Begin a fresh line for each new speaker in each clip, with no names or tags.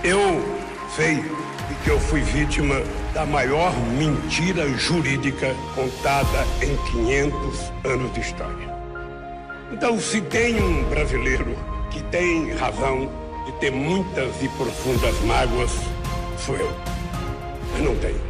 Eu sei que eu fui vítima da maior mentira jurídica contada em 500 anos de história. Então, se tem um brasileiro que tem razão de ter muitas e profundas mágoas, sou eu. Mas não tenho.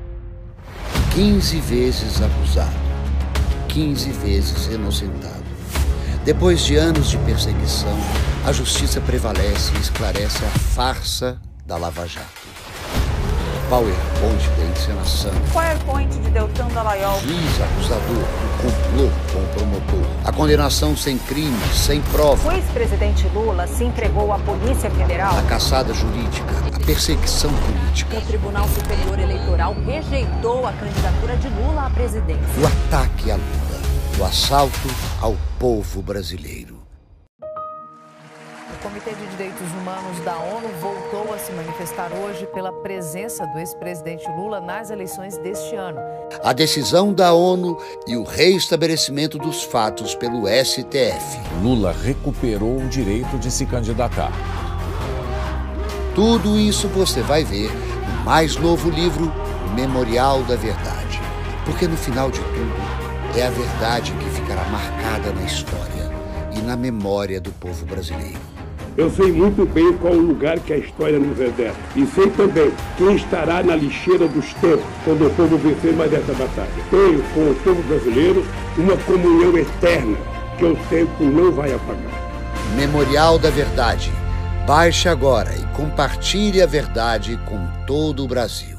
15 vezes acusado, 15 vezes inocentado. Depois de anos de perseguição, a justiça prevalece e esclarece a farsa da Lava Jato. PowerPoint da encenação.
PowerPoint de Deltan Dallagnol.
Juiz acusador, o complô com o promotor. A condenação sem crime, sem prova.
O ex-presidente Lula se entregou à Polícia Federal.
A caçada jurídica, a perseguição política.
O Tribunal Superior Eleitoral rejeitou a candidatura de Lula à presidência.
O ataque a Lula, o assalto ao povo brasileiro.
O Comitê de Direitos Humanos da ONU voltou a se manifestar hoje pela presença do ex-presidente Lula nas eleições deste ano.
A decisão da ONU e o reestabelecimento dos fatos pelo STF.
Lula recuperou o direito de se candidatar.
Tudo isso você vai ver no mais novo livro, Memorial da Verdade. Porque no final de tudo, é a verdade que ficará marcada na história e na memória do povo brasileiro.
Eu sei muito bem qual o lugar que a história nos reserva. E sei também quem estará na lixeira dos tempos quando o povo vencer mais essa batalha. Tenho com o povo brasileiro uma comunhão eterna que o tempo não vai apagar.
Memorial da Verdade. Baixe agora e compartilhe a verdade com todo o Brasil.